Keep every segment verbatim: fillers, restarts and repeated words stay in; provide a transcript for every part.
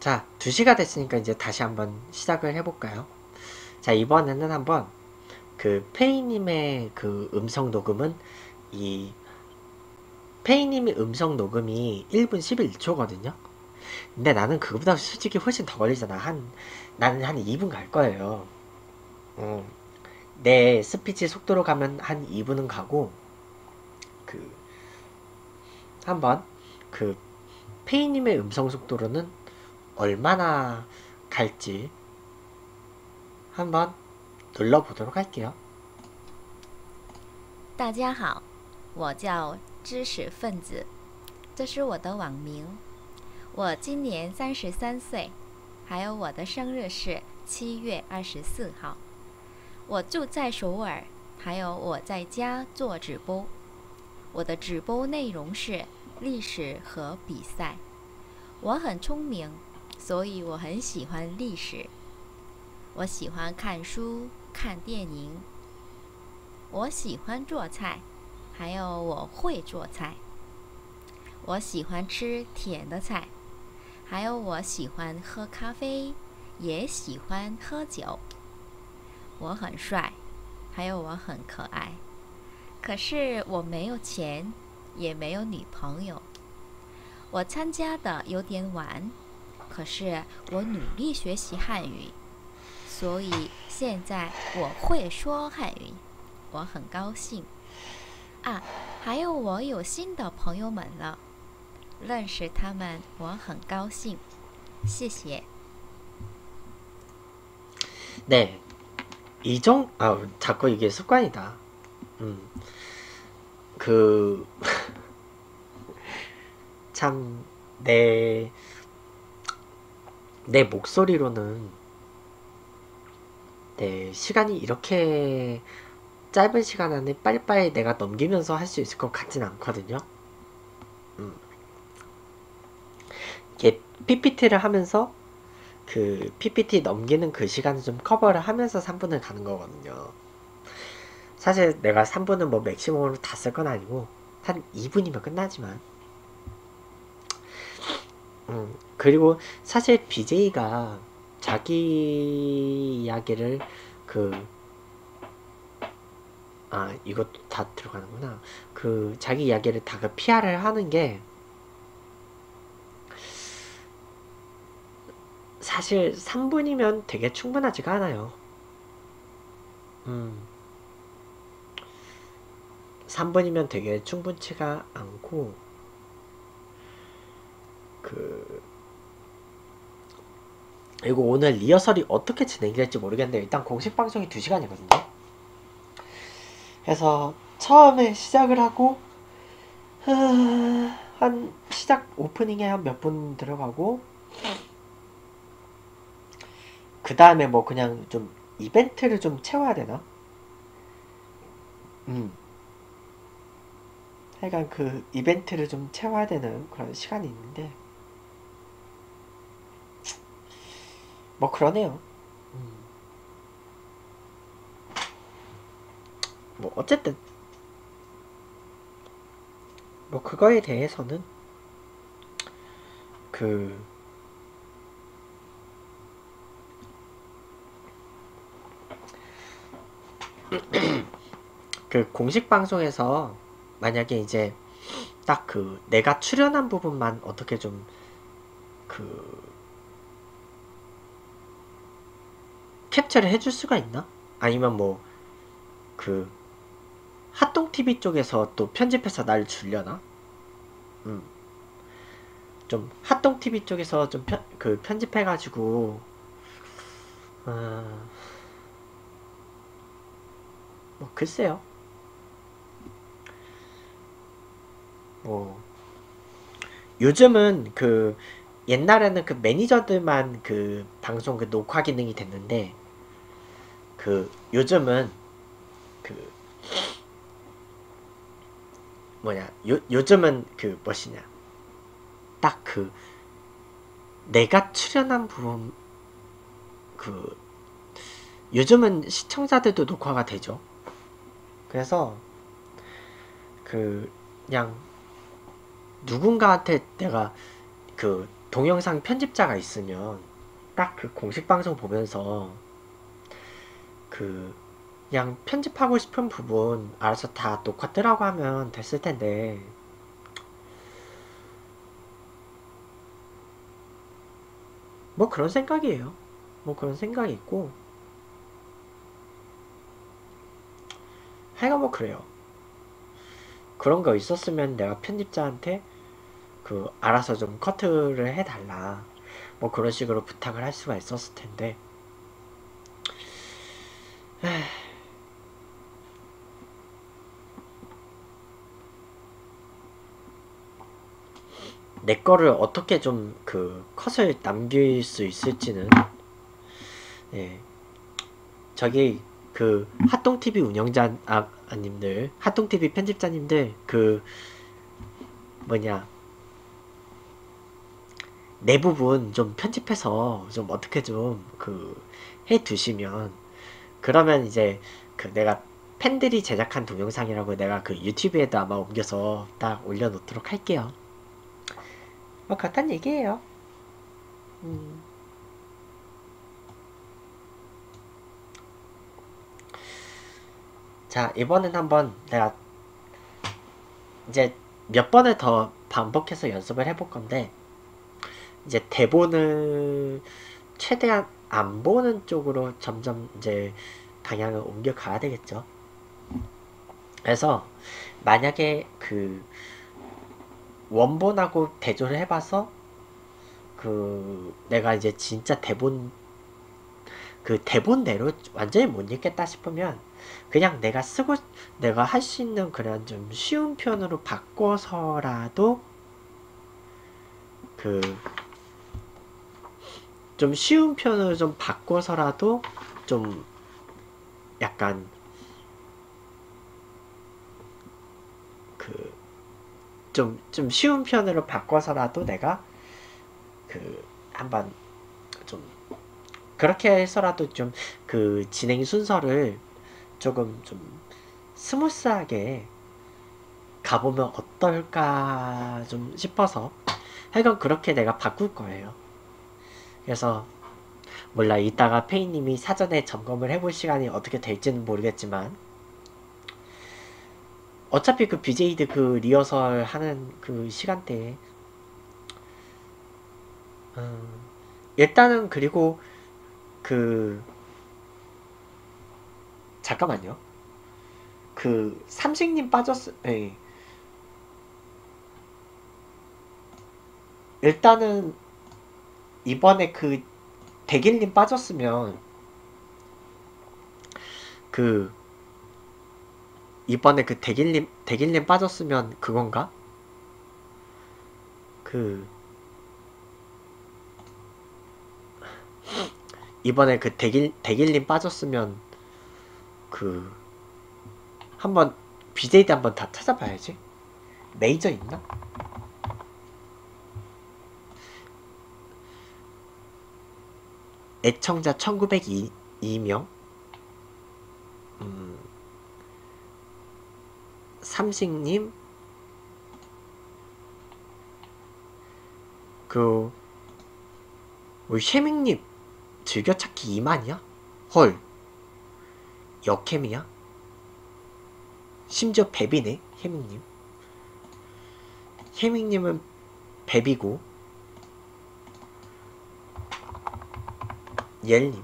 자, 두 시가 됐으니까 이제 다시 한번 시작을 해볼까요? 자, 이번에는 한번 그 페이님의 그 음성 녹음은 이 페이님의 음성 녹음이 일 분 십일 초거든요. 근데 나는 그거보다 솔직히 훨씬 더 걸리잖아. 한 나는 한 이 분 갈 거예요. 음, 내 스피치 속도로 가면 한 이 분은 가고 그 한번 그 페이님의 음성 속도로는 얼마나 갈지 한번 눌러보도록 할게요. 大家好，我叫知识分子，这是我的网名。我今年三十三岁，还有我的生日是七月二十四号。我住在首尔，还有我在家做直播。我的直播内容是历史和比赛。我很聪明，所以我很喜欢历史。我喜欢看书、看电影。我喜欢做菜，还有我会做菜。我喜欢吃甜的菜，还有我喜欢喝咖啡，也喜欢喝酒。我很帅，还有我很可爱。可是我没有钱，也没有女朋友。我参加的有点晚，可是我努力学习汉语，所以现在我会说汉语。我很高兴啊，还有我有新的朋友们了，认识他们我很高兴，谢谢。 네, 이정 아 자꾸 이게 습관이다. 음, 그 참 내 내 목소리로는 내 시간이 이렇게 짧은 시간 안에 빨리빨리 내가 넘기면서 할 수 있을 것 같진 않거든요. 음. 이게 피피티를 하면서 그 피피티 넘기는 그 시간을 좀 커버를 하면서 삼 분을 가는 거거든요. 사실 내가 삼 분은 뭐 맥시멈으로 다 쓸 건 아니고 한 이 분이면 끝나지만 음, 그리고 사실 비제이가 자기 이야기를 그 아, 이것도 다 들어가는구나. 그 자기 이야기를 다 그 피아르을 하는 게 사실 삼 분이면 되게 충분하지가 않아요. 음. 삼 분이면 되게 충분치가 않고 그 그리고 오늘 리허설이 어떻게 진행이 될지 모르겠는데 일단 공식 방송이 두 시간이거든요. 그래서 처음에 시작을 하고 한 시작 오프닝에 한 몇 분 들어가고 그 다음에 뭐 그냥 좀 이벤트를 좀 채워야 되나? 음. 하여간 그 이벤트를 좀 채워야 되는 그런 시간이 있는데 뭐 그러네요. 음. 뭐 어쨌든 뭐 그거에 대해서는 그 그 공식 방송에서 만약에 이제 딱 그 내가 출연한 부분만 어떻게 좀 그 캡처를 해줄 수가 있나? 아니면 뭐 그 핫동티비 쪽에서 또 편집해서 날 주려나? 음. 좀 핫동티비 쪽에서 좀 그 편집해가지고 어... 뭐 글쎄요. 뭐 요즘은 그 옛날에는 그 매니저들만 그 방송 그 녹화 기능이 됐는데 그 요즘은 그 뭐냐 요, 요즘은 그 무엇이냐 딱 그 내가 출연한 부분 그 요즘은 시청자들도 녹화가 되죠. 그래서 그 그냥 누군가한테 내가 그 동영상 편집자가 있으면 딱 그 공식 방송 보면서 그 그냥 편집하고 싶은 부분 알아서 다 녹화 뜨라고 하면 됐을 텐데 뭐 그런 생각이에요. 뭐 그런 생각이 있고 하여간 뭐 그래요. 그런 거 있었으면 내가 편집자한테 그 알아서 좀 커트를 해달라 뭐 그런 식으로 부탁을 할 수가 있었을 텐데 에이, 내 거를 어떻게 좀 그 컷을 남길 수 있을지는 예 저기 그 핫동티비 운영자 아, 아님들 핫동티비 편집자님들 그 뭐냐 내 부분 좀 편집해서 좀 어떻게 좀 그 해두시면 그러면 이제 그 내가 팬들이 제작한 동영상이라고 내가 그 유튜브에도 아마 옮겨서 딱 올려놓도록 할게요. 뭐 그렇단 얘기예요. 음. 자 이번엔 한번 내가 이제 몇 번을 더 반복해서 연습을 해볼 건데 이제 대본을 최대한 안 보는 쪽으로 점점 이제 방향을 옮겨 가야 되겠죠. 그래서 만약에 그 원본하고 대조를 해봐서 그 내가 이제 진짜 대본 그 대본대로 완전히 못 읽겠다 싶으면 그냥 내가 쓰고 내가 할 수 있는 그런 좀 쉬운 표현으로 바꿔서라도 그 좀 쉬운 표현으로 좀 바꿔서라도 좀 약간 그 좀 좀 쉬운 표현으로 바꿔서라도 내가 그 한번 좀 그렇게 해서라도 좀 그 진행 순서를 조금 좀 스무스하게 가보면 어떨까 좀 싶어서 하여간 그렇게 내가 바꿀 거예요. 그래서 몰라 이따가 페이님이 사전에 점검을 해볼 시간이 어떻게 될지는 모르겠지만 어차피 그 비제이들 그 리허설 하는 그 시간대에 음, 일단은 그리고 그 잠깐만요. 그 삼식님 빠졌 예. 일단은 이번에 그 대길님 빠졌으면 그 이번에 그 대길님 대길님 빠졌으면 그건가? 그 이번에 그 대길 대길님 빠졌으면 그 한번 비제이드 한번 다 찾아봐야지. 메이저 있나? 애청자 천구백이 명 음, 삼식님 그 우리 쉐밍님 즐겨찾기 이만이야? 헐 역캠이야? 심지어 베비네 혜밍님 혜밍님은 베비고 옐님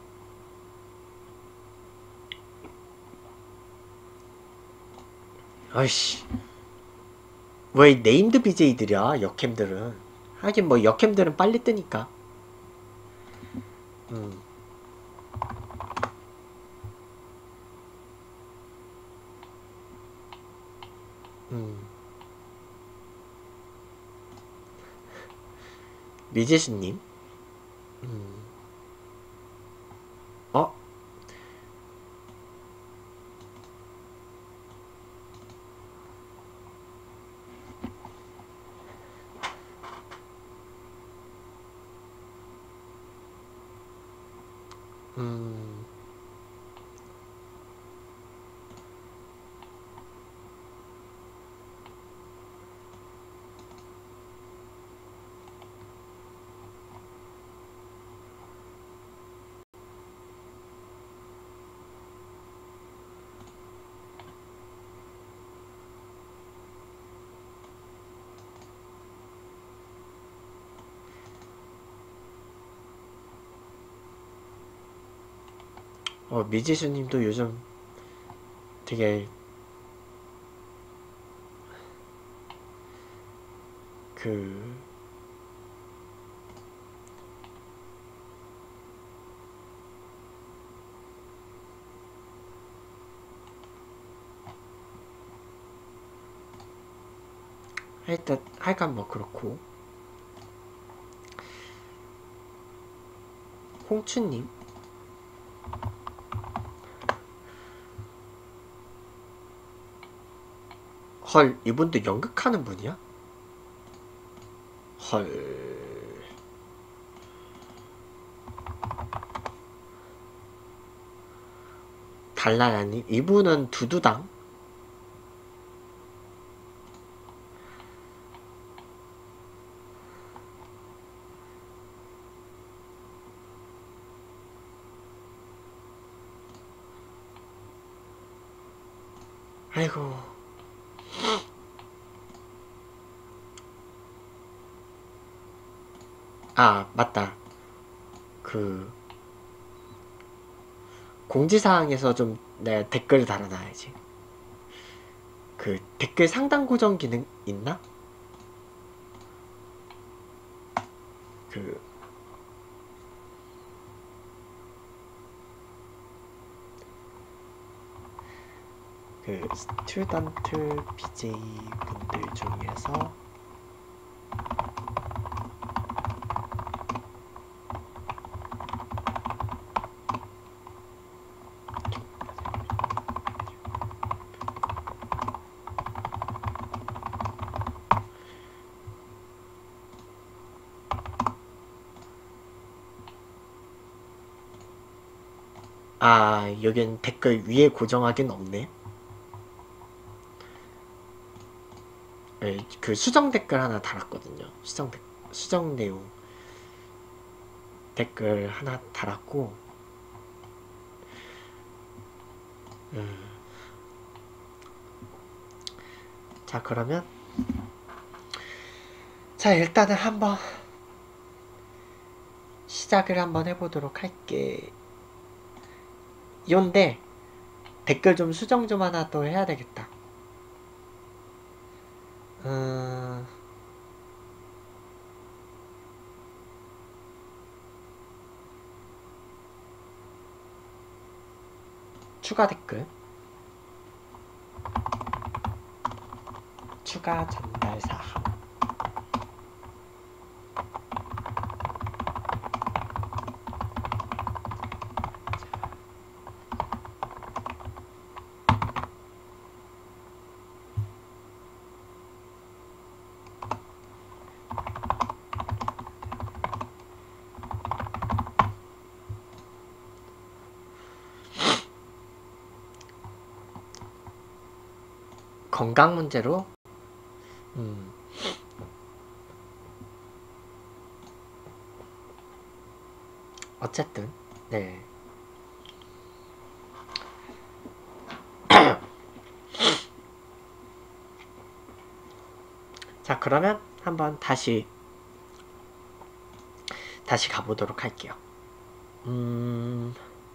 아이씨 왜 네임드 비제이들이야 역캠들은 하긴 뭐 역캠들은 빨리 뜨니까 음. 음. 미제신님 음. 어? 음. 어, 미지수님도 요즘 되게 그 하여튼 하여간 뭐 그렇고 홍추님 헐 이분도 연극하는 분이야? 헐 달라라님 이분은 두두당 아이고 아 맞다 그 공지사항에서 좀 내가 댓글 달아놔야지 그 댓글 상단 고정 기능 있나? 그 그 스튜던트 비제이 분들 중에서 아 여긴 댓글 위에 고정하긴 없네. 네, 그 수정 댓글 하나 달았거든요. 수정 댓 수정 내용 댓글 하나 달았고 음. 자 그러면 자 일단은 한번 시작을 한번 해보도록 할게. 요인데 댓글 좀 수정 좀 하나 또 해야 되겠다. 음... 추가 댓글 추가 전달 사항 건강 문제로 음. 어쨌든 네. 자 그러면 한번 다시 다시 가보도록 할게요. 음...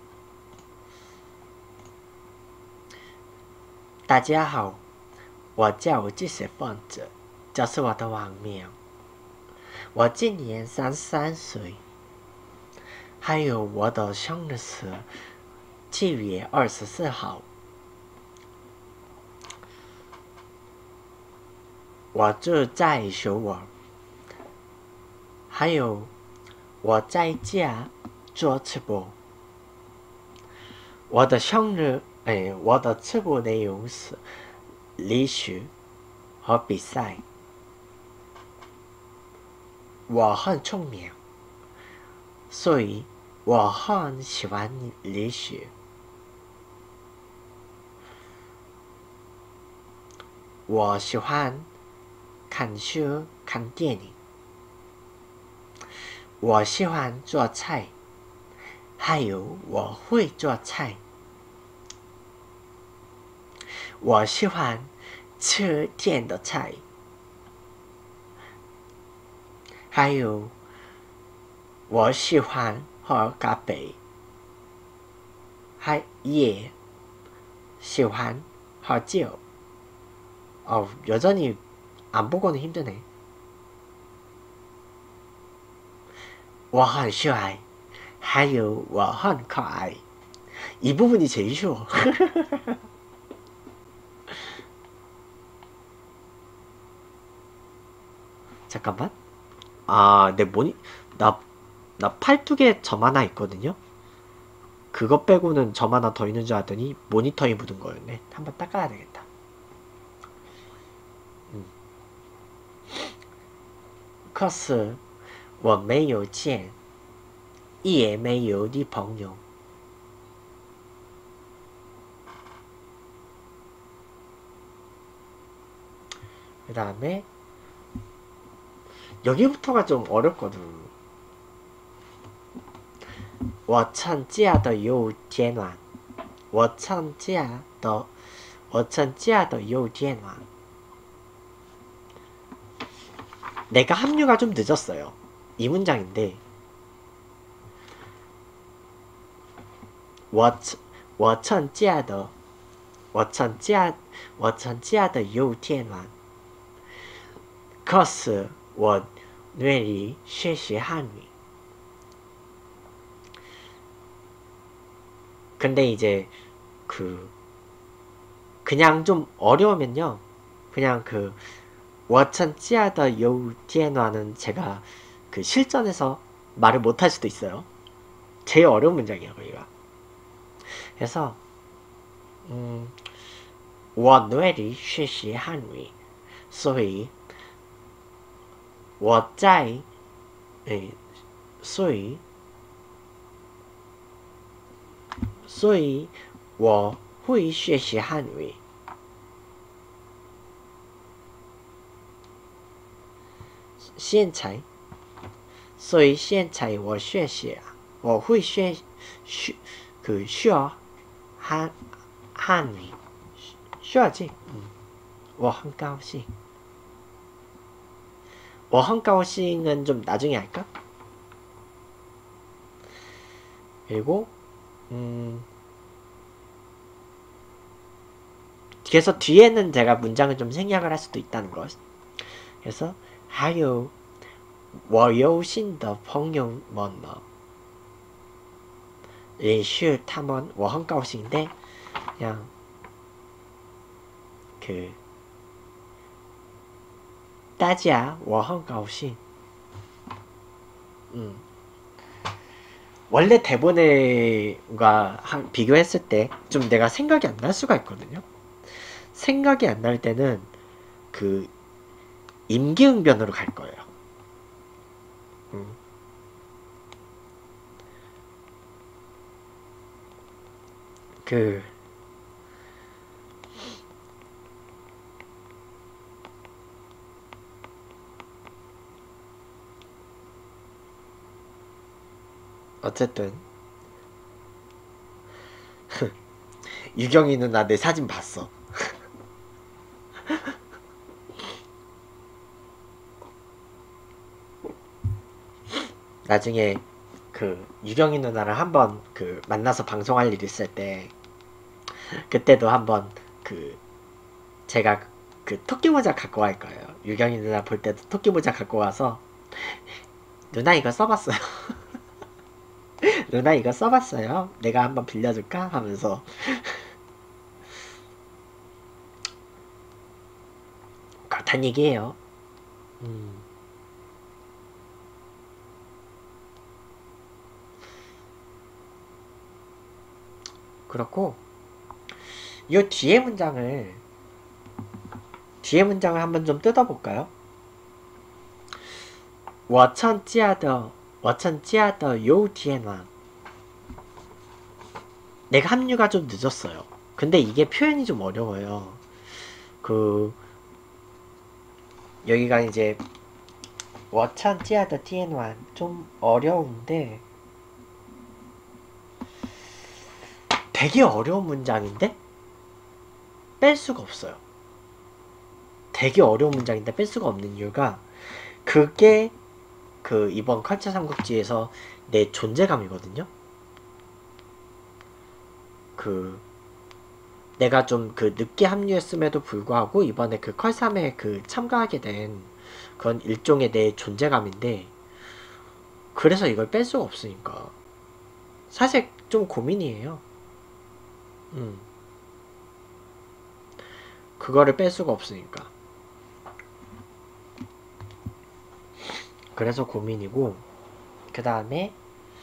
大家好，我叫知识分子，这是我的网名。我今年三十三岁，还有我的生日是七月二十四号。我住在首尔，还有我在家做直播。我的生日，哎，我的直播内容是历史和比赛。我很聪明，所以我很喜欢历史。我喜欢看书、看电影。我喜欢做菜，还有我会做菜。我喜欢吃甜的菜，还有我喜欢喝咖啡， 하, 예, 시환, 하지요. 어, 여전히 안 보고는 힘드네. 我很帅还有我很可爱 이 부분이 제일 쉬워. 잠깐만. 아, 내 모니 나, 나 팔뚝에 점 하나 있거든요. 그거 빼고는 점 하나 더 있는 줄 알았더니 모니터에 묻은 거였네. 한번 닦아야 되겠다. 음. 可是我没有见也没有女朋友 그 다음에 여기부터가 좀 어렵거든. 我趁假的有点晚我趁假的我趁假的有点晚 내가 합류가 좀 늦었어요. 이 문장인데 我我趁假的我趁假我趁假的有点晚可是我愿意学习汉语 근데 이제 그 그냥 좀 어려우면요 그냥 그 我趁假的有点晚은 제가 그 실전에서 말을 못할 수도 있어요. 제일 어려운 문장이에요 거기가. 그래서 음, 我努力学习汉语所以我在诶所以所以我会学习汉语现在所以现在我学习我会学学그 쉬어 한 한위 쉬어야지. 음. 我很高兴我很高兴은 좀 나중에 할까? 그리고 음 그래서 뒤에는 제가 문장을 좀 생략을 할 수도 있다는 것. 그래서 还有我有新的朋友们了也是他们我很高兴的 그냥 그 大家我很高兴 음. 원래 대본과 비교했을 때 좀 내가 생각이 안 날 수가 있거든요. 생각이 안 날 때는 그 임기응변으로 갈 거예요. 음. 그 어쨌든 유경이 누나 내 사진 봤어. 나중에 그 유경이 누나를 한번 그 만나서 방송할 일 있을 때 그때도 한번 그 제가 그 토끼 모자 갖고 갈 거예요. 유경이 누나 볼 때도 토끼 모자 갖고 와서 누나 이거 써봤어요. 누나 이거 써봤어요. 내가 한번 빌려줄까? 하면서 그렇단 얘기예요. 음. 그렇고 이 뒤에 문장을 뒤에 문장을 한번 좀 뜯어볼까요? 我趁假的我趁假的有点晚 내가 합류가 좀 늦었어요. 근데 이게 표현이 좀 어려워요. 그 여기가 이제 我趁假的点晚 좀 어려운데 되게 어려운 문장인데 뺄 수가 없어요. 되게 어려운 문장인데 뺄 수가 없는 이유가 그게 그 이번 컬처 삼국지에서 내 존재감이거든요. 그 내가 좀 그 늦게 합류했음에도 불구하고 이번에 그 컬삼에 그 참가하게 된 그건 일종의 내 존재감인데, 그래서 이걸 뺄 수가 없으니까 사실 좀 고민이에요. 음. 그거를 뺄 수가 없으니까. 그래서 고민이고, 그 다음에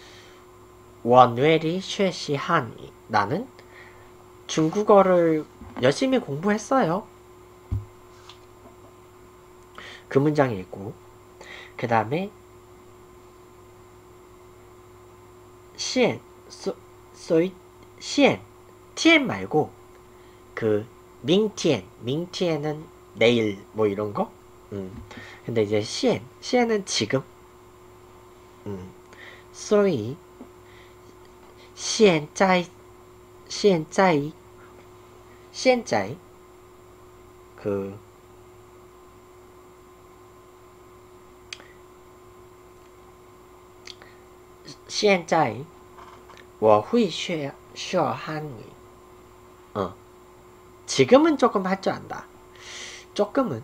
원웨리 쉐시한이, 나는 중국어를 열심히 공부했어요. 그 문장이 있고, 그 다음에 시엔, 소, 소이, 시엔, 티엔 말고 그 밍티엔, 밍티엔은 내일 뭐 이런 거? 음. 근데 이제 시엔, 시엔은 지금. 음. 소이, 시엔在, 시엔在, 시엔在, 그现在我会学学汉语. 어. 지금은 조금 할 줄 안다. 조금은.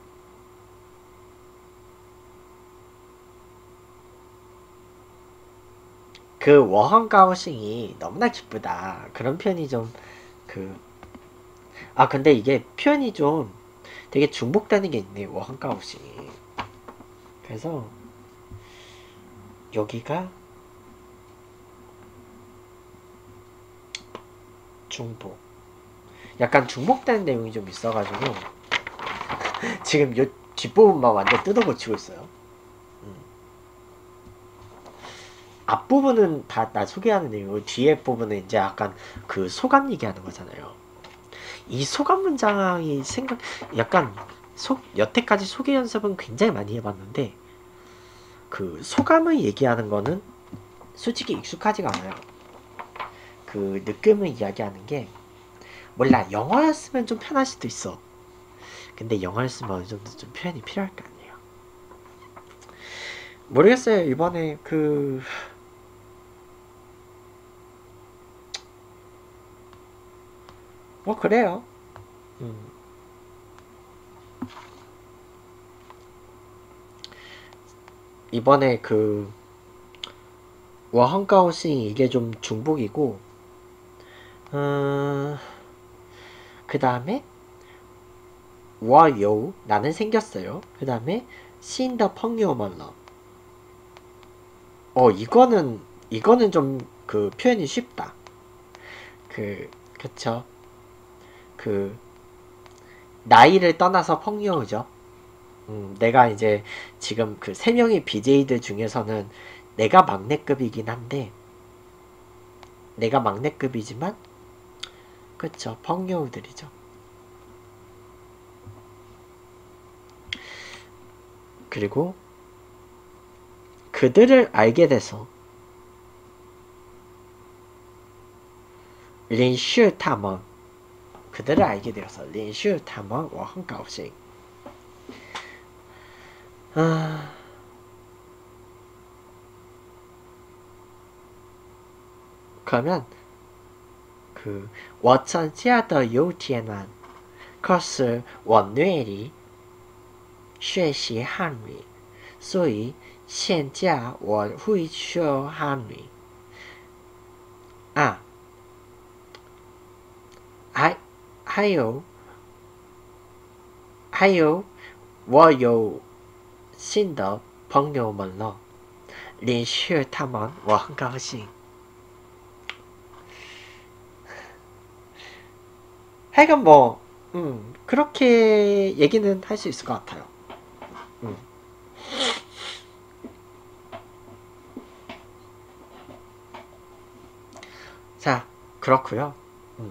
그 워헌가오싱이 너무나 기쁘다. 그런 표현이 좀 그. 아 근데 이게 표현이 좀 되게 중복되는 게 있네. 워헌가오싱이. 그래서 여기가 중복. 약간 중복되는 내용이 좀 있어가지고 지금 요 뒷부분만 완전 뜯어고치고 있어요. 음. 앞부분은 다 나 소개하는 내용이고 뒤에 부분은 이제 약간 그 소감 얘기하는 거잖아요. 이 소감 문장이 생각 약간 소, 여태까지 소개 연습은 굉장히 많이 해봤는데 그 소감을 얘기하는 거는 솔직히 익숙하지가 않아요. 그 느낌을 이야기하는 게 몰라, 영어였으면 좀 편할 수도 있어. 근데 영어였으면 어느 정도 좀 표현이 필요할 거 아니에요. 모르겠어요. 이번에 그 뭐 그래요. 음. 이번에 그 워헌가오싱 이게 좀 중복이고, 음, 그 다음에 워요 나는 생겼어요. 그 다음에 신더 펑유어멀러. 어 이거는 이거는 좀 그 표현이 쉽다. 그 그쵸. 그 나이를 떠나서 펑유어죠. 음, 내가 이제 지금 그 세 명의 비제이들 중에서는 내가 막내급이긴 한데, 내가 막내급이지만 그쵸, 펑유어들이죠. 그리고 그들을 알게 돼서 린슈 타먼, 그들을 알게 되어서 린슈 타먼 워헌가오싱. 아, 그러면 그我参加的有点难，可是我努力学习汉语，所以现在我会说汉语。啊，还还有还有，我有新的朋友们了，认识他们我很高兴。 하여간 뭐, 음, 그렇게 얘기는 할 수 있을 것 같아요. 음. 자, 그렇고요. 음.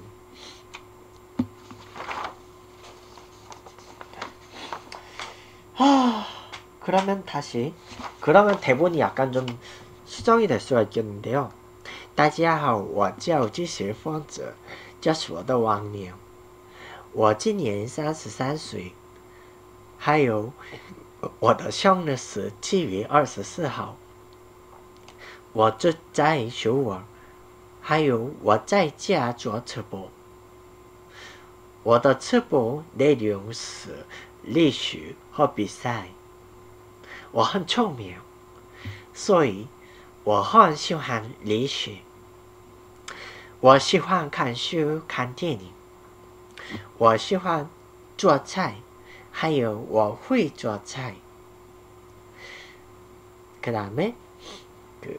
하, 그러면 다시, 그러면 대본이 약간 좀 수정이 될 수가 있겠는데요. 大家好，我叫知识分子，这是我的网名。我今年三十三岁，还有我的生日是七月二十四号。我住在首尔， 还有我在家做直播，我的直播内容是历史和比赛。我很聪明，所以我很喜欢历史。我喜欢看书、看电影。我喜欢做菜，还有我会做菜。그 다음에 그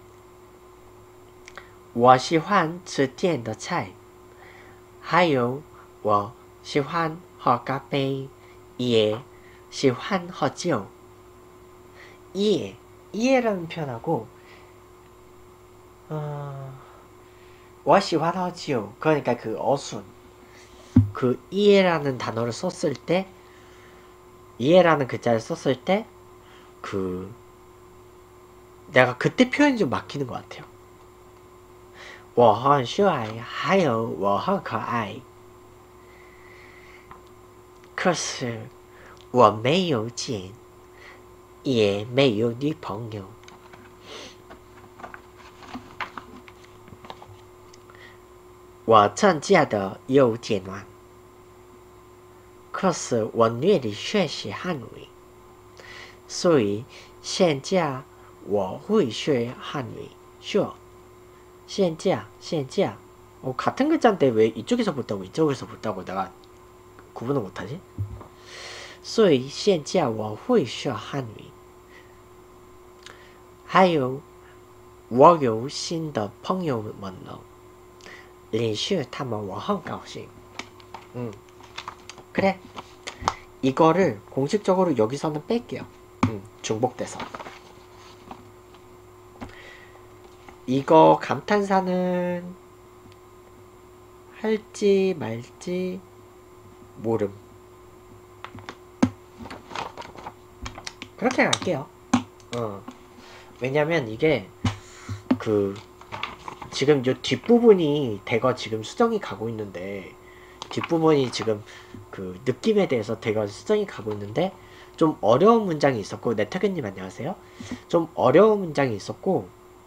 我喜欢吃甜的菜，还有我喜欢喝咖啡，也喜欢喝酒。예, 예라는 표현하고 어, 我喜欢喝酒 그러니까 그 어순 그 예라는 단어를 썼을 때 예라는 글자를 썼을 때 그 내가 그때 표현이 좀 막히는 것 같아요. 我很帅还有我很可爱可是我没有钱也没有女朋友我增加的有点晚可是我努力学习汉语所以现在我会学汉语学现在现在어, 같은 글자인데 왜 이쪽에서 붙다고 이쪽에서 붙다고 내가 구분을 못하지? 所以现在我会学汉语还有我有新的朋友们了认识他们我很高兴 음. 그래 이거를 공식적으로 여기서는 뺄게요 음, 중복돼서 이거 감탄사는 할지 말지 모름 그렇게 갈게요 어. 왜냐면 이게 그 지금 요 뒷부분이 대거 지금 수정이 가고 있는데 뒷부분이 지금 그 느낌에 대해서 대거 수정이 가고 있는데 좀 어려운 문장이 있었고 네터겐님 안녕하세요 좀 어려운 문장이 있었고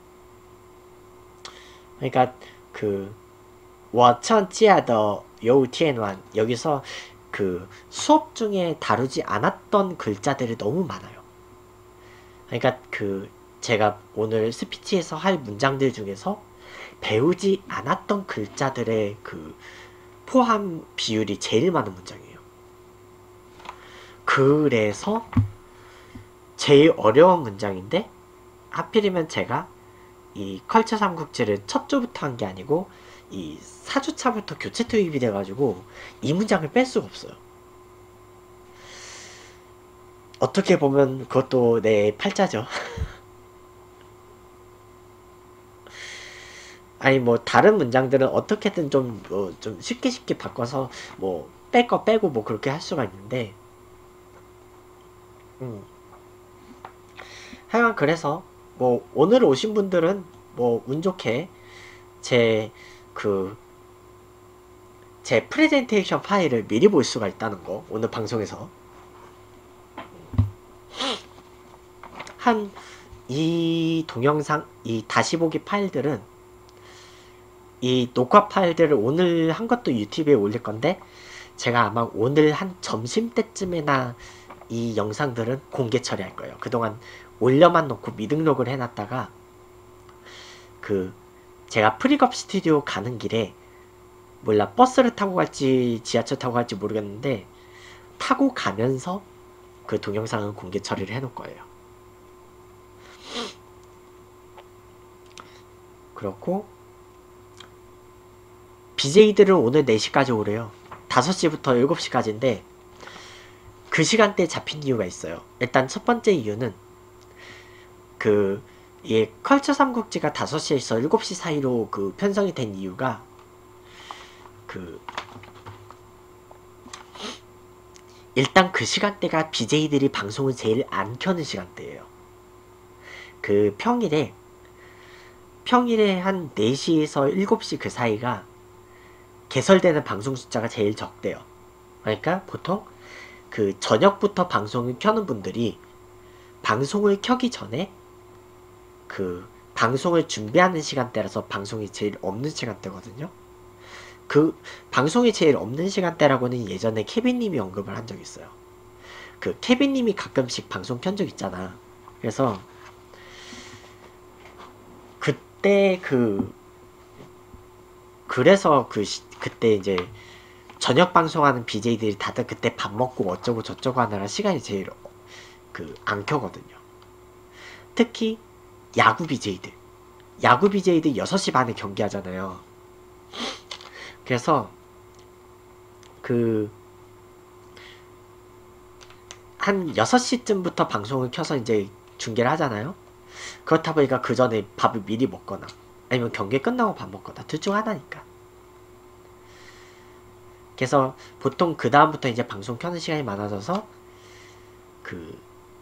그러니까 그我曾见的有一天 여기서 그 수업 중에 다루지 않았던 글자들이 너무 많아요 그러니까 그 제가 오늘 스피치에서 할 문장들 중에서 배우지 않았던 글자들의 그 포함 비율이 제일 많은 문장이에요. 그래서 제일 어려운 문장인데 하필이면 제가 이 컬처 삼국지를 첫 조부터 한 게 아니고 이 사 주차부터 교체 투입이 돼가지고 이 문장을 뺄 수가 없어요. 어떻게 보면 그것도 내 팔자죠. 아니 뭐 다른 문장들은 어떻게든 좀, 뭐 좀 쉽게 쉽게 바꿔서 뭐 뺄 거 빼고 뭐 그렇게 할 수가 있는데 음. 하여간 그래서 뭐 오늘 오신 분들은 뭐 운 좋게 제 그 제 프레젠테이션 파일을 미리 볼 수가 있다는 거 오늘 방송에서 한 이 동영상 이 다시 보기 파일들은 이 녹화 파일들을 오늘 한 것도 유튜브에 올릴 건데 제가 아마 오늘 한 점심때쯤에나 이 영상들은 공개 처리할 거예요. 그동안 올려만 놓고 미등록을 해놨다가 그 제가 프리겁 스튜디오 가는 길에 몰라 버스를 타고 갈지 지하철 타고 갈지 모르겠는데 타고 가면서 그 동영상은 공개 처리를 해놓을 거예요. 그렇고 비제이들은 오늘 네 시까지 오래요. 다섯 시부터 일곱 시까지인데 그 시간대에 잡힌 이유가 있어요. 일단 첫 번째 이유는 그 이 컬처 삼국지가 다섯 시에서 일곱 시 사이로 그 편성이 된 이유가 그 일단 그 시간대가 비제이들이 방송을 제일 안 켜는 시간대예요. 그 평일에 평일에 한 네 시에서 일곱 시 그 사이가 개설되는 방송 숫자가 제일 적대요. 그러니까 보통 그 저녁부터 방송을 켜는 분들이 방송을 켜기 전에 그 방송을 준비하는 시간대라서 방송이 제일 없는 시간대거든요. 그 방송이 제일 없는 시간대라고는 예전에 케빈님이 언급을 한 적 있어요. 그 케빈님이 가끔씩 방송 켠 적 있잖아. 그래서 그때 그 그래서 그 시, 그때 이제 저녁 방송하는 비제이들이 다들 그때 밥 먹고 어쩌고 저쩌고 하느라 시간이 제일 그 안 켜거든요. 특히 야구 비제이들 야구 비제이들 여섯 시 반에 경기하잖아요. 그래서 그 한 여섯 시쯤부터 방송을 켜서 이제 중계를 하잖아요. 그렇다 보니까 그 전에 밥을 미리 먹거나 아니면 경기 끝나고 밥 먹거나 둘 중 하나니까. 그래서 보통 그 다음부터 이제 방송 켜는 시간이 많아져서 그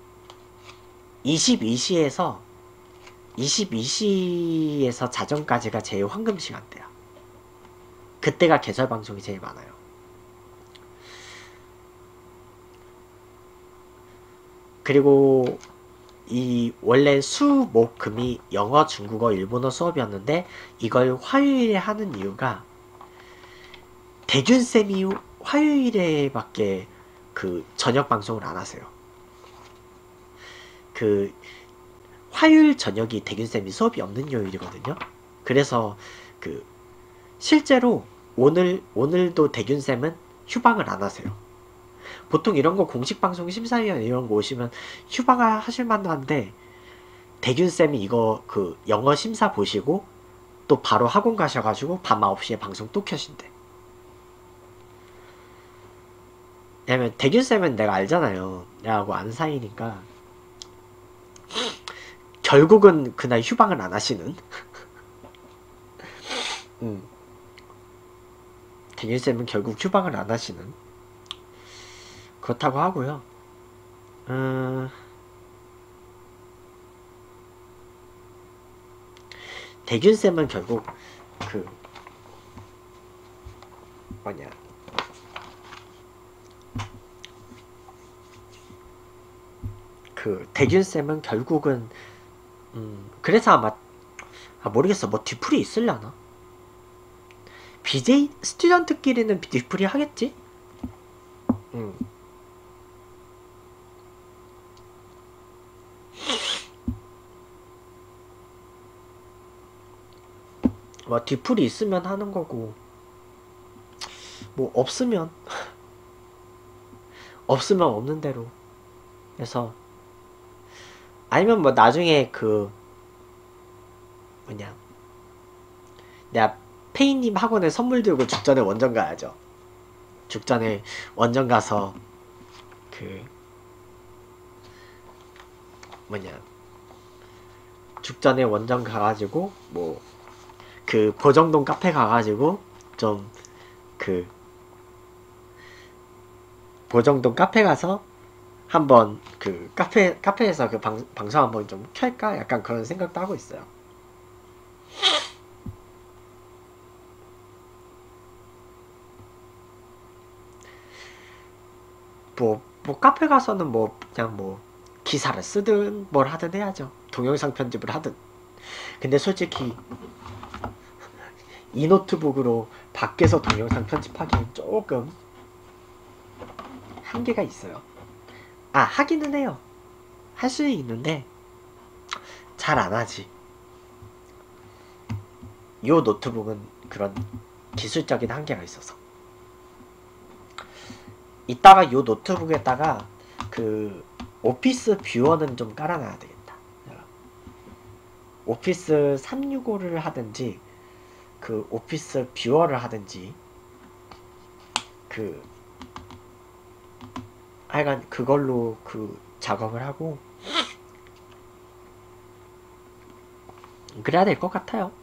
이십이 시에서 이십이 시에서 자정까지가 제일 황금 시간대야. 그때가 개설 방송이 제일 많아요. 그리고 이 원래 수, 목, 금이 영어, 중국어, 일본어 수업이었는데 이걸 화요일에 하는 이유가 대균쌤이 화요일에밖에 그 저녁 방송을 안 하세요. 그 화요일 저녁이 대균쌤이 수업이 없는 요일이거든요. 그래서 그 실제로 오늘 오늘도 대균쌤은 휴방을 안 하세요. 보통 이런 거 공식 방송 심사위원 이런 거 오시면 휴방을 하실 만도 한데 대균쌤이 이거 그 영어 심사 보시고 또 바로 학원 가셔가지고 밤 아홉 시에 방송 또 켜신대. 왜냐면 대균쌤은 내가 알잖아요. 내가하고 아는 사이니까 결국은 그날 휴방을 안 하시는 음. 대균쌤은 결국 휴방을 안 하시는 그렇다고 하고요. 음... 대균쌤은 결국 그 뭐냐 그 대균쌤은 결국은 음 그래서 아마 아 모르겠어. 뭐 뒤풀이 있으려나? 비제이 스튜던트끼리는 뒤풀이 하겠지? 음. 뭐 뒤풀이 있으면 하는 거고 뭐 없으면 없으면 없는 대로. 그래서 아니면 뭐 나중에 그 뭐냐 내가 페이님 학원에 선물 들고 죽전에 원정 가야죠. 죽전에 원정 가서 그 뭐냐 죽전에 원정 가가지고 뭐 그 보정동 카페 가가지고 좀 그 보정동 카페 가서 한번 그 카페 카페에서 그 방, 방송 한번 좀 켤까 약간 그런 생각도 하고 있어요. 뭐, 뭐 카페 가서는 뭐 그냥 뭐 기사를 쓰든 뭘 하든 해야죠. 동영상 편집을 하든. 근데 솔직히 이 노트북으로 밖에서 동영상 편집하기는 조금 한계가 있어요. 아 하기는 해요. 할 수는 있는데 잘 안하지. 요 노트북은 그런 기술적인 한계가 있어서 이따가 요 노트북에다가 그 오피스 뷰어는 좀 깔아놔야 되겠다. 오피스 삼백육십오를 하든지 그 오피스 뷰어를 하든지 그 하여간 그걸로 그 작업을 하고 그래야 될 것 같아요.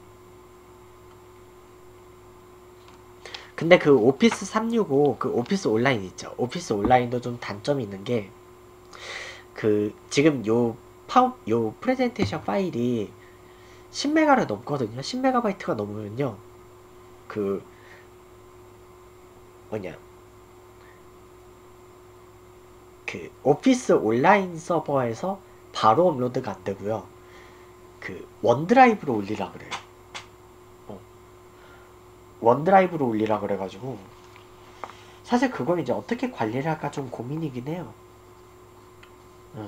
근데 그 오피스 삼백육십오 그 오피스 온라인 있죠. 오피스 온라인도 좀 단점이 있는 게 그 지금 요 파워 요 프레젠테이션 파일이 십 메가를 넘거든요. 십 메가바이트가 넘으면요 그 뭐냐 그 오피스 온라인 서버에서 바로 업로드가 안 되고요. 그 원드라이브로 올리라 그래요. 어. 원드라이브로 올리라 그래가지고 사실 그걸 이제 어떻게 관리를 할까 좀 고민이긴 해요. 어.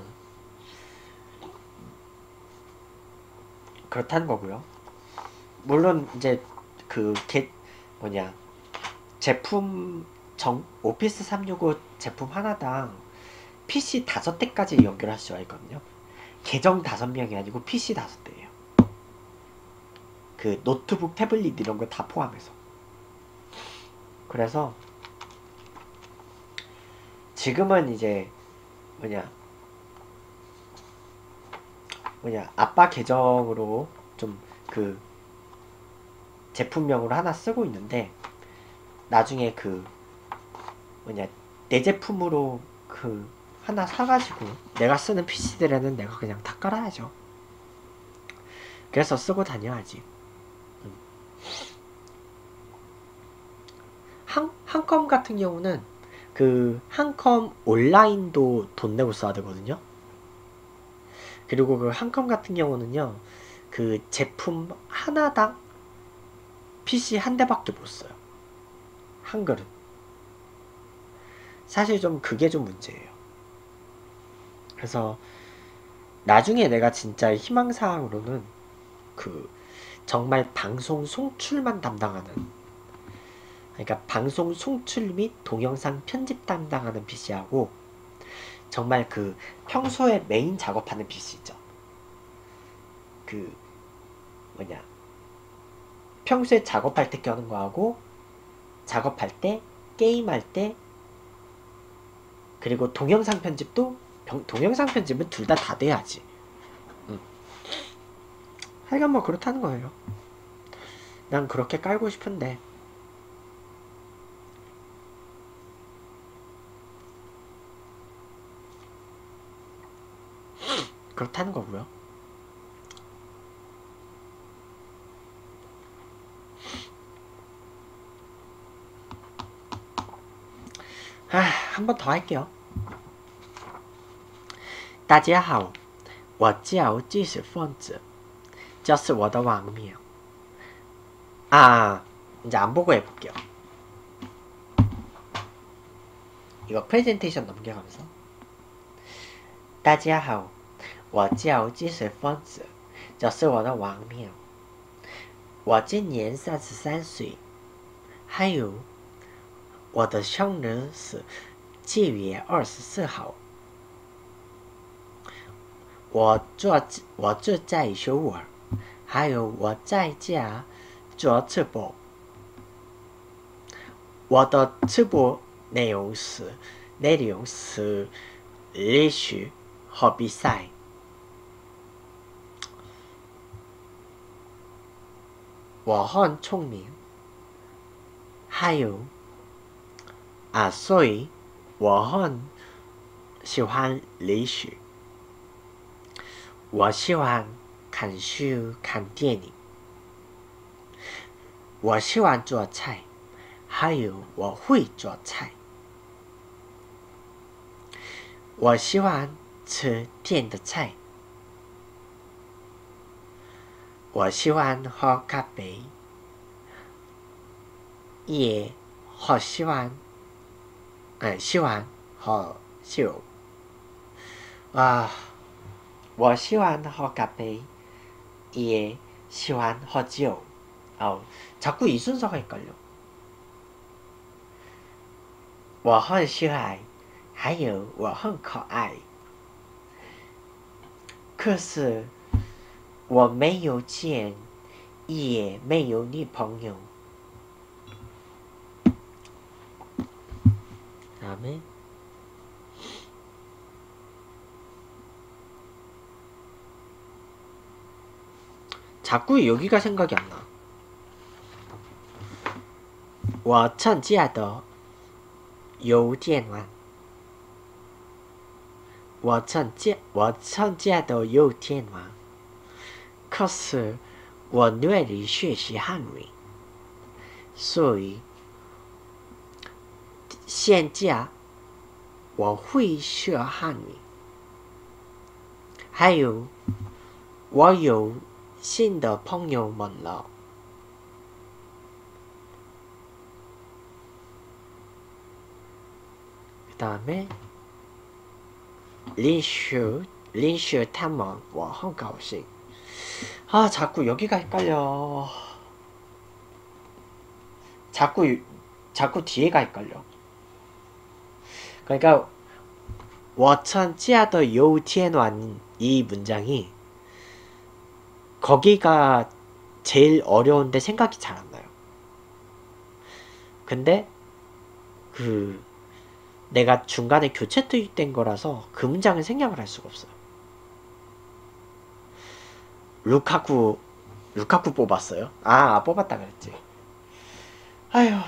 그렇다는 거고요. 물론 이제 그 게, 뭐냐 제품 정 오피스 삼백육십오 제품 하나당 피씨 다섯 대까지 연결할 수가 있거든요. 계정 다섯 명이 아니고 피씨 다섯 대예요. 그 노트북, 태블릿 이런 거 다 포함해서. 그래서 지금은 이제 뭐냐 뭐냐 아빠 계정으로 좀 그 제품명으로 하나 쓰고 있는데 나중에 그 뭐냐 내 제품으로 그 하나 사가지고 내가 쓰는 피씨들에는 내가 그냥 다 깔아야죠. 그래서 쓰고 다녀야지. 음. 한, 한컴 같은 경우는 그 한컴 온라인도 돈 내고 써야 되거든요. 그리고 그 한컴 같은 경우는요 그 제품 하나당 피씨 한 대밖에 못 써요. 한 그릇. 사실 좀 그게 좀 문제예요. 그래서 나중에 내가 진짜 희망사항으로는 그 정말 방송 송출만 담당하는, 그러니까 방송 송출 및 동영상 편집 담당하는 피씨하고 정말 그 평소에 메인 작업하는 피씨 있죠. 그 뭐냐 평소에 작업할 때 껴는 거하고 작업할 때, 게임할 때, 그리고 동영상 편집도 동영상 편집은 둘 다 다 돼야지. 응. 하여간 뭐 그렇다는 거예요. 난 그렇게 깔고 싶은데 그렇다는 거고요. 아, 한 번 더 할게요. 大家好，我叫知识分子，这是我的网名。 아, 이제 안 보고 해볼게요. 이거 프레젠테이션 넘겨가면서. 大家好，我叫知识分子，这是我的网名。我今年三十三岁，还有我的生日是七月二十四号。我住我住在首尔，还有我在家做直播。我的直播内容是内容是历史和比赛。我很聪明，还有啊，所以我很喜欢历史。我喜欢看书、看电影。我喜欢做菜，还有我会做菜。我喜欢吃甜的菜。我喜欢喝咖啡，也好喜欢，嗯，喜欢喝酒。啊，我喜欢喝咖啡，也喜欢喝酒。 아, 자꾸 이 순서가 헷갈려. 我很喜欢，还有我很可爱。可是我没有钱，也没有女朋友。 다음에 자꾸 여기가 생각이 안 나. 我参加的邮电网，我参加我参加的邮电网，可是我愿意学习汉语，所以现在我会学汉语，还有我有新的朋友们了。 그 다음에 林雪林雪他们我很高兴。 아 자꾸 여기가 헷갈려. 자꾸 자꾸 뒤에가 헷갈려. 그러니까 我曾家的有天晚이 문장이 거기가 제일 어려운데 생각이 잘 안 나요. 근데 그 내가 중간에 교체 투입된 거라서 그 문장은 생략을 할 수가 없어요. 루카쿠 루카쿠 뽑았어요? 아 뽑았다 그랬지. 아휴.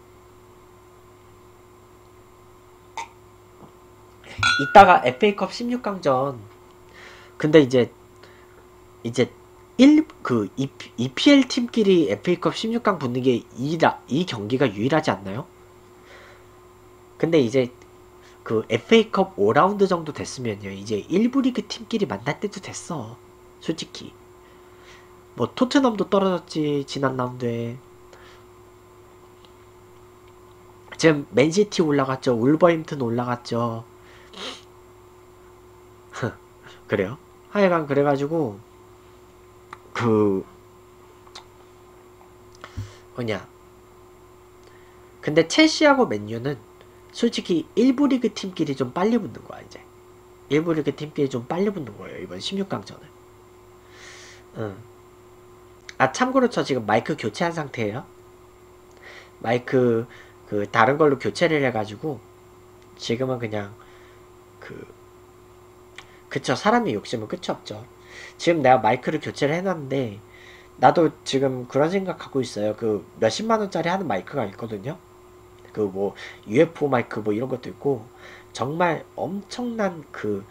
이따가 에프에이컵 십육 강전. 근데 이제 이제 일 그 이피엘 팀끼리 에프에이컵 십육 강 붙는 게 이, 이 경기가 유일하지 않나요? 근데 이제 그 에프에이컵 오 라운드 정도 됐으면요, 이제 일부 리그 팀끼리 만날 때도 됐어. 솔직히 뭐 토트넘도 떨어졌지 지난 라운드에. 지금 맨시티 올라갔죠. 울버햄튼 올라갔죠. 그래요? 하여간 그래가지고 그 뭐냐, 근데 첼시하고 맨유는 솔직히 일부 리그 팀끼리 좀 빨리 붙는 거야. 이제 일부 리그 팀끼리 좀 빨리 붙는 거예요, 이번 십육 강전은. 응. 아 참고로 저 지금 마이크 교체한 상태예요. 마이크 그 다른 걸로 교체를 해가지고 지금은 그냥 그 그쵸, 사람이 욕심은 끝이 없죠. 지금 내가 마이크를 교체를 해놨는데 나도 지금 그런 생각 갖고 있어요. 그 몇십만원짜리 하는 마이크가 있거든요. 그 뭐 유에프오 마이크 뭐 이런 것도 있고 정말 엄청난 그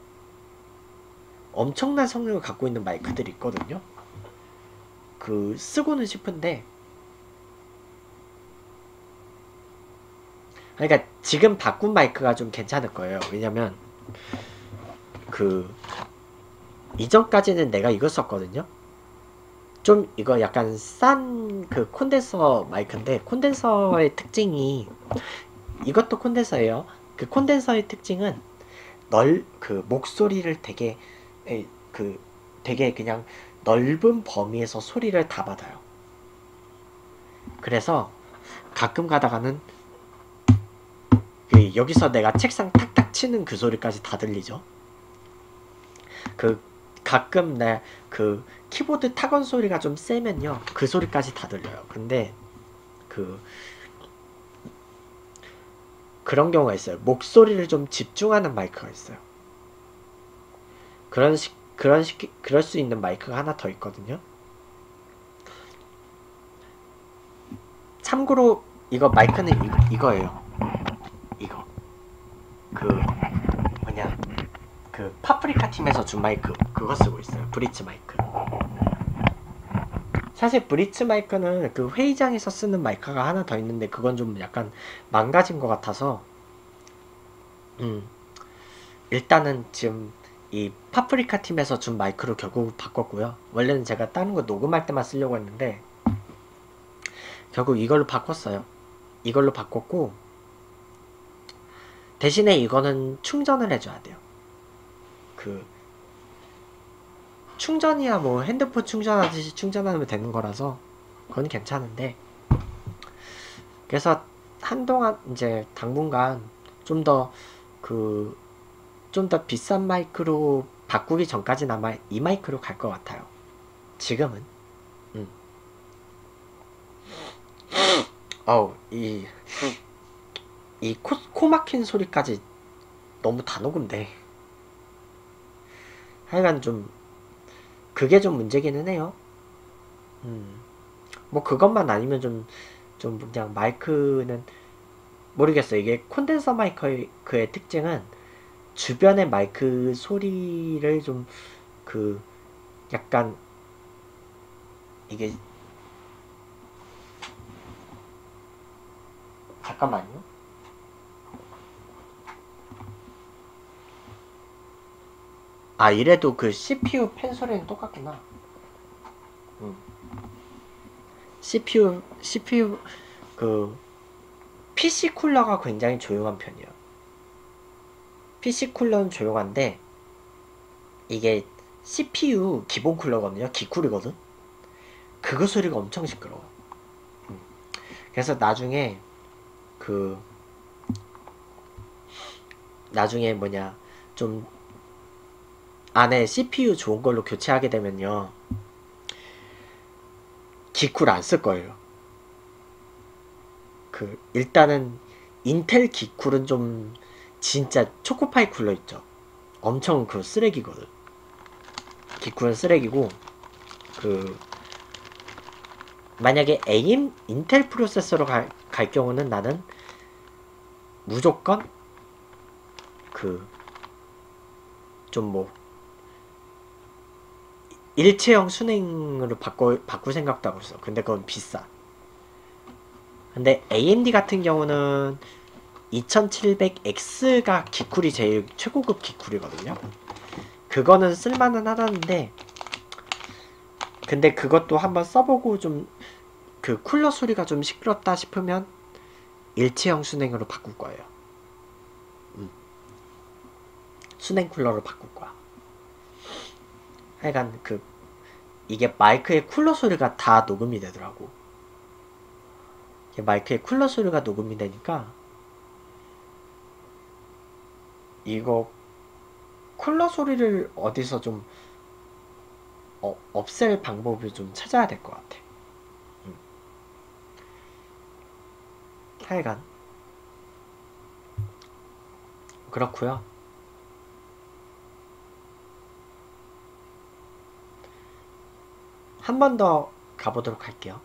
엄청난 성능을 갖고 있는 마이크들이 있거든요. 그 쓰고는 싶은데, 그러니까 지금 바꾼 마이크가 좀 괜찮을 거예요. 왜냐면 그 이전까지는 내가 이거 썼거든요. 좀 이거 약간 싼 그 콘덴서 마이크인데, 콘덴서의 특징이, 이것도 콘덴서예요. 그 콘덴서의 특징은 널 그 목소리를 되게 에, 그 되게 그냥 넓은 범위에서 소리를 다 받아요. 그래서 가끔 가다가는 그 여기서 내가 책상 탁탁 치는 그 소리까지 다 들리죠. 그 가끔 내 그 키보드 타건 소리가 좀 세면요, 그 소리까지 다 들려요. 근데 그 그런 경우가 있어요. 목소리를 좀 집중하는 마이크가 있어요. 그런 식 그런 식 그럴 수 있는 마이크가 하나 더 있거든요. 참고로 이거 마이크는 이거, 이거예요. 이거 그 뭐냐, 그 파프리카 팀에서 준 마이크 그거 쓰고 있어요. 브릿지 마이크. 사실 브릿지 마이크는 그 회의장에서 쓰는 마이크가 하나 더 있는데 그건 좀 약간 망가진 것 같아서 음 일단은 지금 이 파프리카 팀에서 준 마이크로 결국 바꿨고요. 원래는 제가 다른 거 녹음할 때만 쓰려고 했는데 결국 이걸로 바꿨어요. 이걸로 바꿨고 대신에 이거는 충전을 해줘야 돼요. 그 충전이야 뭐 핸드폰 충전하듯이 충전하면 되는 거라서 그건 괜찮은데, 그래서 한동안 이제 당분간 좀 더 그 좀 더 비싼 마이크로 바꾸기 전까지는 아마 이 마이크로 갈 것 같아요. 지금은. 음. 어우 이 이 코, 코 막힌 소리까지 너무 다 녹음돼. 하여간 좀 그게 좀 문제기는 해요. 음. 뭐 그것만 아니면 좀 좀 그냥 마이크는 모르겠어요. 이게 콘덴서 마이크의 그의 특징은 주변의 마이크 소리를 좀 그 약간 이게 잠깐만요. 아, 이래도 그 씨피유 팬 소리는 똑같구나. 음. 씨피유, 씨피유, 그, 피씨 쿨러가 굉장히 조용한 편이에요. 피씨 쿨러는 조용한데, 이게 씨피유 기본 쿨러거든요. 기쿨이거든. 그거 소리가 엄청 시끄러워. 음. 그래서 나중에, 그, 나중에 뭐냐, 좀, 안에 씨피유 좋은 걸로 교체하게 되면요. 기쿨 안 쓸 거예요. 그 일단은 인텔 기쿨은 좀 진짜 초코파이 쿨러 있죠. 엄청 그 쓰레기거든. 기쿨은 쓰레기고 그 만약에 에이엠 인텔 프로세서로 갈, 갈 경우는 나는 무조건 그 좀 뭐 일체형 순행으로 바꿔, 바꿀 생각도 하고 있어. 근데 그건 비싸. 근데 에이엠디 같은 경우는 이천칠백 엑스가 기쿨이 제일 최고급 기쿨이거든요. 그거는 쓸만은 하다는데 근데 그것도 한번 써보고 좀 그 쿨러 소리가 좀 시끄럽다 싶으면 일체형 순행으로 바꿀 거예요. 음. 순행 쿨러로 바꿀 거야. 하여간 그 이게 마이크의 쿨러 소리가 다 녹음이 되더라고. 이게 마이크의 쿨러 소리가 녹음이 되니까 이거 쿨러 소리를 어디서 좀 어, 없앨 방법을 좀 찾아야 될 것 같아. 음. 하여간 그렇고요. 한 번 더 가보도록 할게요.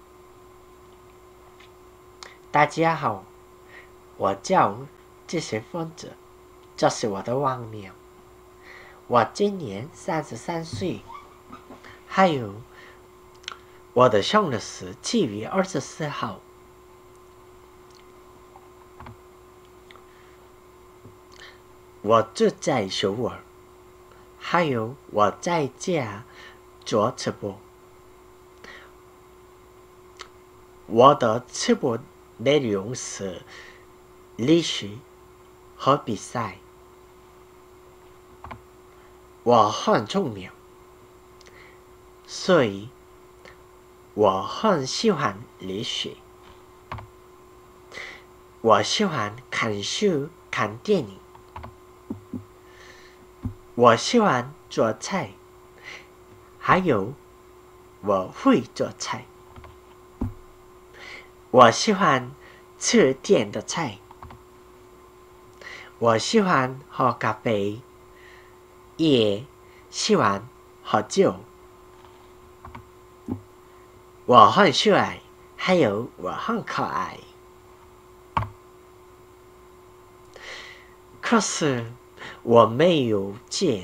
大家好，我叫知识分子，这是我的网名。我今年三十三岁，还有我的生日是七月二十四号。我住在首尔，还有我在家做直播。我的直播内容是历史和比赛。我很聪明，所以我很喜欢历史。我喜欢看书、看电影。我喜欢做菜，还有我会做菜。我喜欢吃甜的菜。我喜欢喝咖啡，也喜欢喝酒。我很帅，还有我很可爱。可是我没有钱，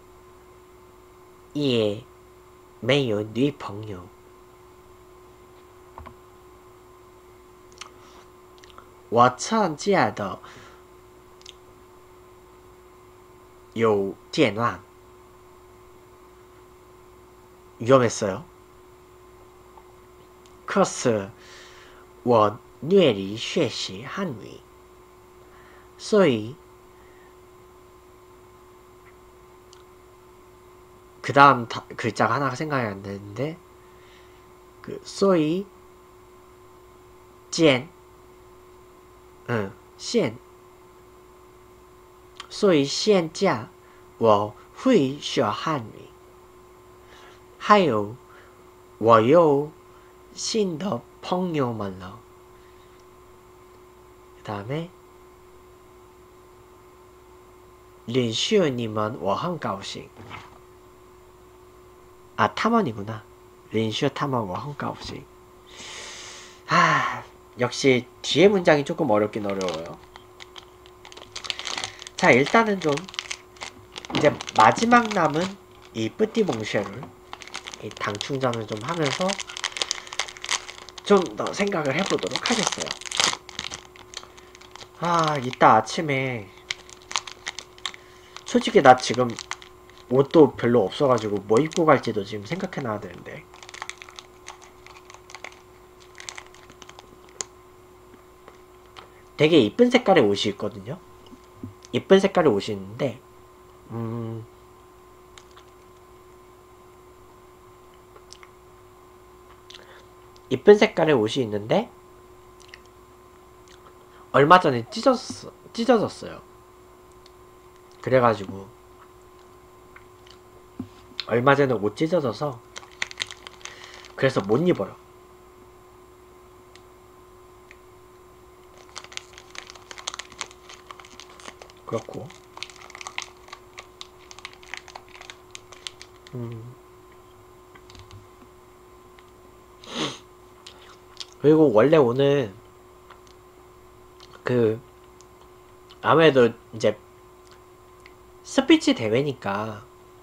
也没有女朋友。我参加的有电玩， 위험했어요. 可是我愿意学习汉语，所以그 다음 글자가 하나가 생각이 안 나는데 그 소위 见嗯现所以现在我会学汉语，还有我有新的朋友们了。그 다음에 认识你们我很高兴。 아, 탐험이구나. 认识他们我很高兴。 아, 역시 뒤에 문장이 조금 어렵긴 어려워요. 자, 일단은 좀 이제 마지막 남은 이 뿌띠몽쉐를 이 당충전을 좀 하면서 좀 더 생각을 해보도록 하겠어요. 아, 이따 아침에 솔직히 나 지금 옷도 별로 없어가지고 뭐 입고 갈지도 지금 생각해놔야 되는데. 되게 이쁜 색깔의 옷이 있거든요. 이쁜 색깔의 옷이 있는데 음... 이쁜 색깔의 옷이 있는데 얼마 전에 찢어졌어, 찢어졌어요. 그래가지고 얼마 전에 옷 찢어져서 그래서 못 입어요. 그렇고 음. 그리고 원래 오늘 그 아무래도 이제 스피치 대회니까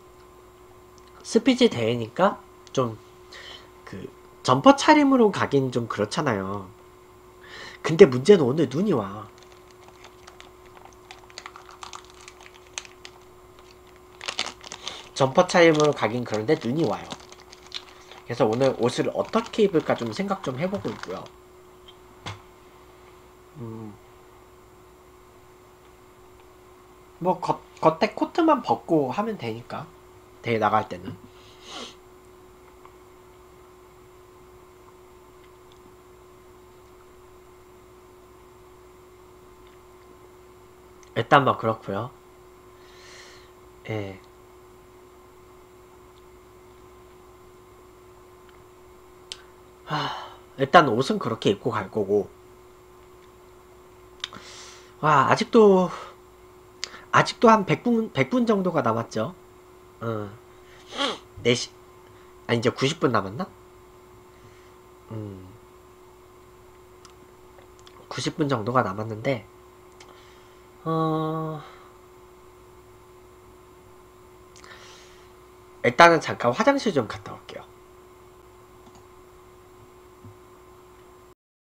스피치 대회니까 좀 그 점퍼 차림으로 가긴 좀 그렇잖아요. 근데 문제는 오늘 눈이 와. 점퍼 차림으로 가긴 그런데 눈이 와요. 그래서 오늘 옷을 어떻게 입을까 좀 생각 좀 해보고 있고요. 음. 뭐 겉, 겉에 코트만 벗고 하면 되니까 대회 나갈 때는. 일단 뭐 그렇고요. 예. 하, 일단 옷은 그렇게 입고 갈 거고. 와, 아직도 아직도 한 백 분 백 분 정도가 남았죠. 어. 네 시 아 이제 구십 분 남았나? 음. 구십 분 정도가 남았는데 어... 일단은 잠깐 화장실 좀 갔다 올게요.